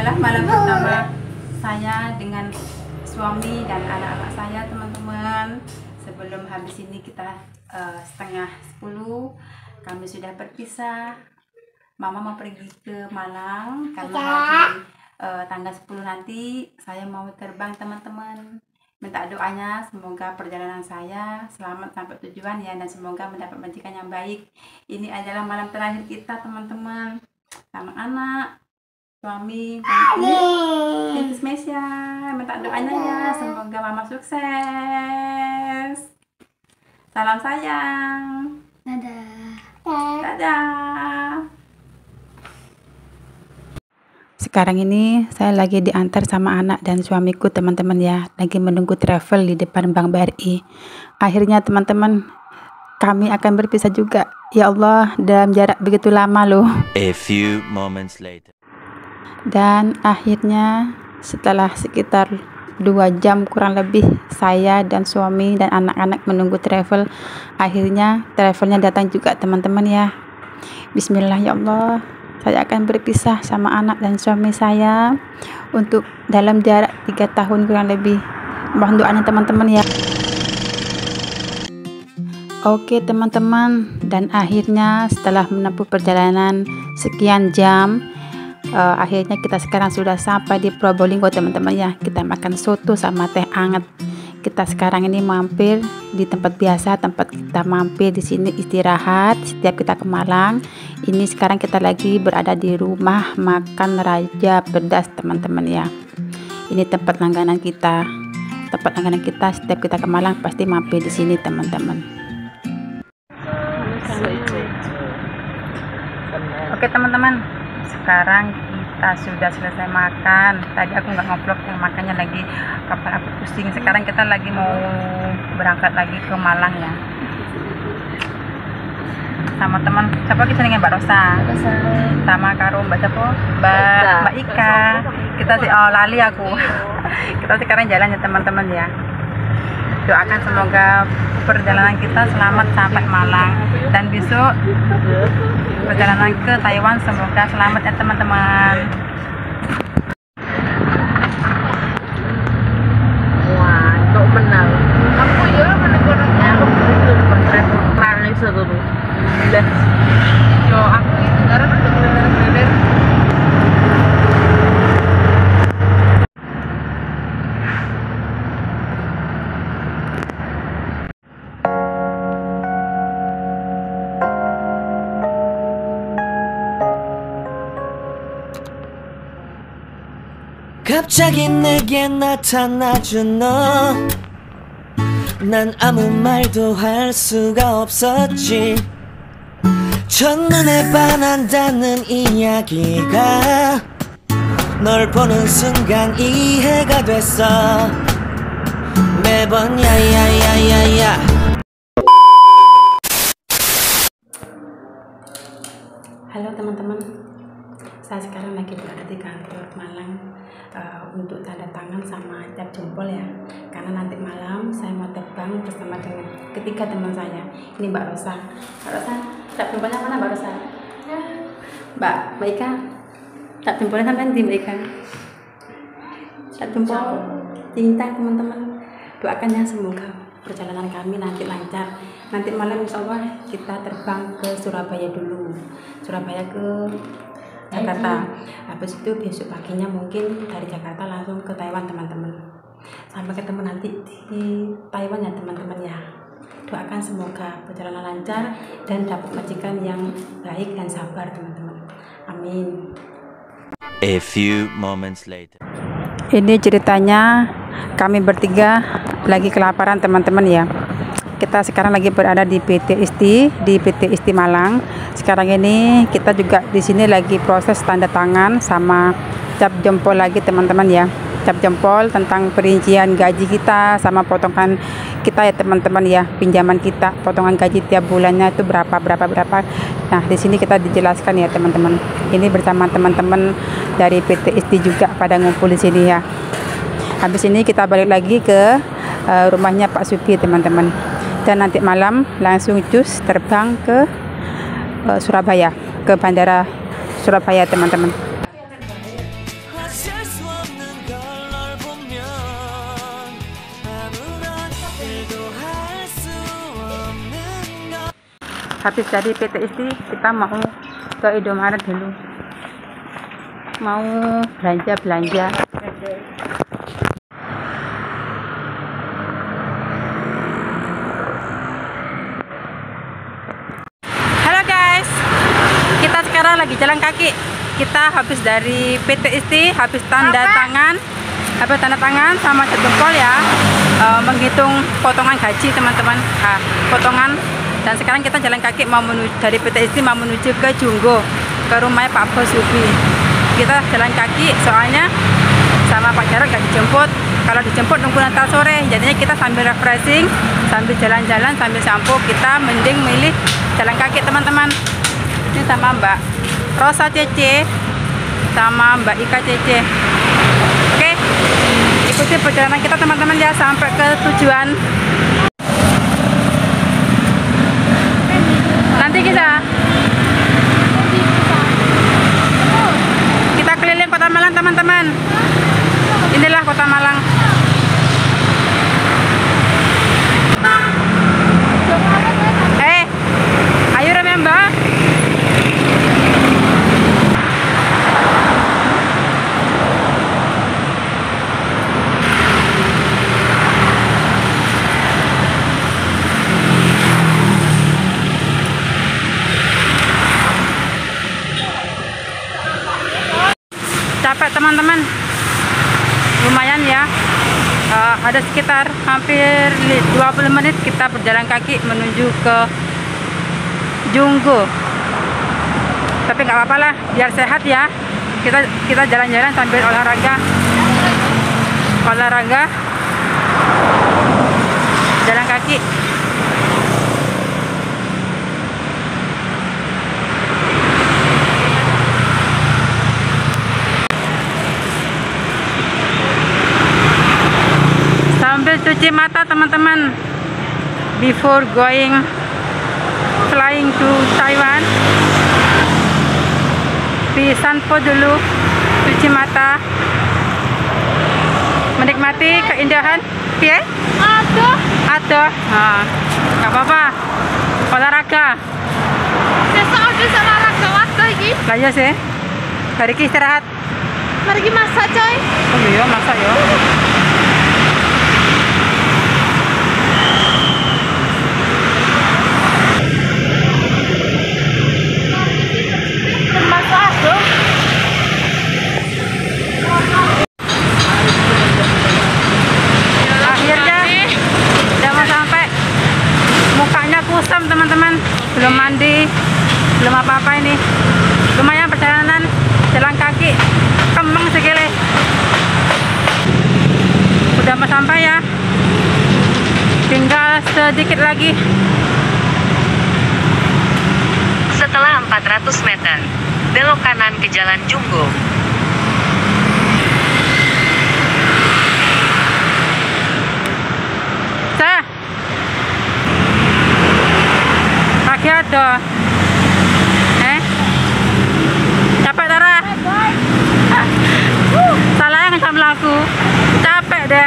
adalah malam pertama saya dengan suami dan anak-anak saya, teman-teman. Sebelum habis ini kita setengah 10 kami sudah berpisah. Mama mau pergi ke Malang karena hari tanggal 10 nanti saya mau terbang, teman-teman. Minta doanya semoga perjalanan saya selamat sampai tujuan ya, dan semoga mendapat majikan yang baik. Ini adalah malam terakhir kita, teman-teman, sama anak, suami, dan ini Mesya. Minta doanya ya, semoga mama sukses. Salam sayang. Dadah. Dadah. Sekarang ini saya lagi diantar sama anak dan suamiku, teman-teman ya, lagi menunggu travel di depan Bank BRI. Akhirnya teman-teman, kami akan berpisah juga. Ya Allah, dalam jarak begitu lama loh. A few moments later. Dan akhirnya setelah sekitar 2 jam kurang lebih saya dan suami dan anak-anak menunggu travel, akhirnya travelnya datang juga, teman-teman ya. Bismillah ya Allah, saya akan berpisah sama anak dan suami saya untuk dalam jarak 3 tahun kurang lebih. Mohon doanya teman-teman ya. Oke teman-teman, dan akhirnya setelah menempuh perjalanan sekian jam, akhirnya kita sekarang sudah sampai di Probolinggo, teman-teman ya. Kita makan soto sama teh hangat. Kita sekarang ini mampir di tempat biasa, tempat kita mampir di sini istirahat setiap kita ke Malang. Ini sekarang kita lagi berada di rumah makan Raja Pedas, teman-teman ya. Ini tempat langganan kita. Tempat langganan kita setiap kita ke Malang pasti mampir di sini, teman-teman. Oke teman-teman, sekarang kita sudah selesai makan. Tadi aku nggak ngevlog yang makannya, lagi kepala aku pusing. Sekarang kita lagi mau berangkat lagi ke Malang ya, sama teman siapa kita dengan Mbak Rosa sama karo Mbak siapa, Mbak Ika. Kita sih lali aku. Kita sekarang jalan ya teman-teman ya. Doakan semoga perjalanan kita selamat sampai Malang, dan besok perjalanan ke Taiwan semoga selamat ya teman-teman. Wah, kok menang. Aku ya menegurnya aku itu portret paling seru. Lah. Yo aku sekarang udah bener-bener. 갑자기 내게 나타나준 너, 난 아무 말도 할 수가 없었지. 첫눈에 반한다는 이야기가 널 보는 순간 이해가 됐어. 매번 야야야야야. Halo teman-teman, saya sekarang lagi berada di kantor Malang untuk tanda tangan sama cap jempol ya, karena nanti malam saya mau terbang bersama dengan ketiga teman saya. Ini Mbak Rosa. Mbak Rosa, cap jempolnya mana Mbak Rosa? Mbak Ika, cap jempolnya sampai di Mbak Ika. Cap jempol cinta, teman-teman. Doakan ya semoga perjalanan kami nanti lancar. Nanti malam insya Allah kita terbang ke Surabaya dulu, Surabaya ke Jakarta. Habis itu besok paginya mungkin dari Jakarta langsung ke Taiwan, teman-teman. Sampai ketemu nanti di Taiwan ya teman-teman ya. Doakan semoga perjalanan lancar dan dapat majikan yang baik dan sabar, teman-teman. Amin. A few moments later. Ini ceritanya kami bertiga lagi kelaparan, teman-teman ya. Kita sekarang lagi berada di PT Isti Malang. Sekarang ini kita juga di sini lagi proses tanda tangan sama cap jempol lagi, teman-teman ya. Cap jempol tentang perincian gaji kita sama potongan kita ya teman-teman ya. Pinjaman kita, potongan gaji tiap bulannya itu berapa. Nah, di sini kita dijelaskan ya teman-teman. Ini bersama teman-teman dari PT Isti juga pada ngumpul di sini ya. Habis ini kita balik lagi ke rumahnya Pak Supi, teman-teman. Dan nanti malam langsung cus terbang ke Surabaya, ke bandara Surabaya, teman-teman. habis dari PT Isti kita mau ke Indomaret dulu, mau belanja. Halo guys, kita sekarang lagi jalan kaki. Kita habis dari PT Isti, habis tanda tangan sama jempol ya, menghitung potongan gaji teman-teman, potongan. Dan sekarang kita jalan kaki mau menuju dari PT Isti, mau menuju ke Junggo, ke rumahnya Pak Bos Yubi. Kita jalan kaki soalnya sama Pak Jarod gak dijemput. Kalau dijemput nunggu Natal sore, jadinya kita sambil refreshing, sambil jalan-jalan, sambil sampo, kita mending milih jalan kaki teman-teman. Ini sama Mbak Rosa Cece sama Mbak Ika Cece. Oke, ikuti perjalanan kita teman-teman ya sampai ke tujuan. Nanti kita keliling Kota Malang teman-teman. Inilah Kota Malang. Ayo remember. Capek teman-teman, lumayan ya, ada sekitar hampir 20 menit kita berjalan kaki menuju ke Junggo. Tapi nggak apa-apa lah, biar sehat ya, kita jalan-jalan sambil olahraga, jalan kaki. Sambil cuci mata teman-teman, before flying to Taiwan. Di Sanpo dulu, cuci mata, menikmati keindahan. Piye? Ada. Nah, nggak apa-apa, olahraga. Lah ya sih, hari ini istirahat. Mari masak coy. Oh iya, masak ya. Kusam teman-teman, belum mandi, belum apa-apa ini. Lumayan perjalanan jalan kaki, kembang segele. Udah mau sampai ya, tinggal sedikit lagi. Setelah 400 meter, belok kanan ke Jalan Junggo. Kaki ada. Capek Tara? Salah yang sama aku. Capek deh.